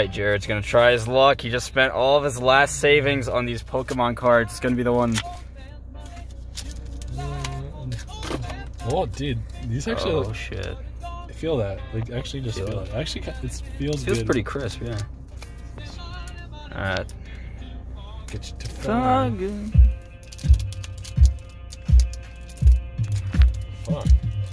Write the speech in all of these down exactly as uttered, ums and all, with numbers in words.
Jared's gonna try his luck. He just spent all of his last savings on these Pokemon cards. It's gonna be the one. Oh, dude, these actually. Oh like, shit! I feel that. Like, actually, just feel, feel it. it. Actually, it feels. It feels good. pretty crisp, yeah. All right. Get you to fun. Fuck.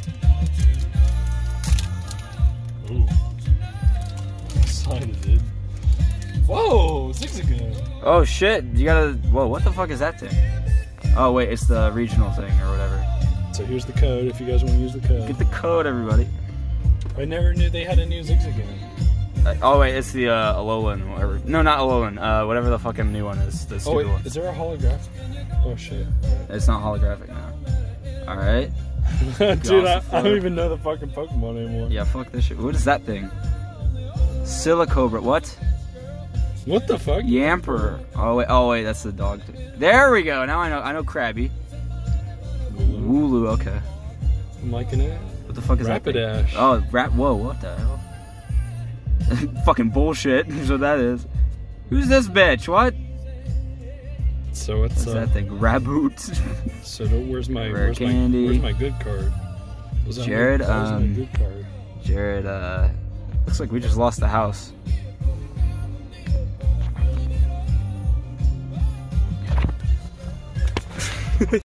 Ooh. I'm excited, dude. Whoa, Zigzagoon. Oh shit! You gotta. Whoa, what the fuck is that thing? Oh wait, it's the regional thing or whatever. So here's the code if you guys want to use the code. Get the code, everybody. I never knew they had a new Zigzagoon. Uh, oh wait, it's the uh, Alolan, whatever. No, not Alolan. Uh, whatever the fucking new one is. The Oh wait, one. is there a holographic? Oh shit. It's not holographic now. All right. Dude, I, I don't even know the fucking Pokemon anymore. Yeah, fuck this shit. What is that thing? Silicobra. What? What the fuck? Yamper. Oh wait. Oh wait, that's the dog thing. There we go. Now I know. I know Krabby. Wooloo. Okay. I'm liking it. What the fuck is Rapidash. that? Rapidash. Oh, rap. Whoa. What the hell? Fucking bullshit. Is what that is. Who's this bitch? What? So it's What's uh, that thing? Raboot. So where's my Rare where's candy. my where's my good card? Was that Jared, my, that was um, my good card. Jared, uh, looks like we just lost the house.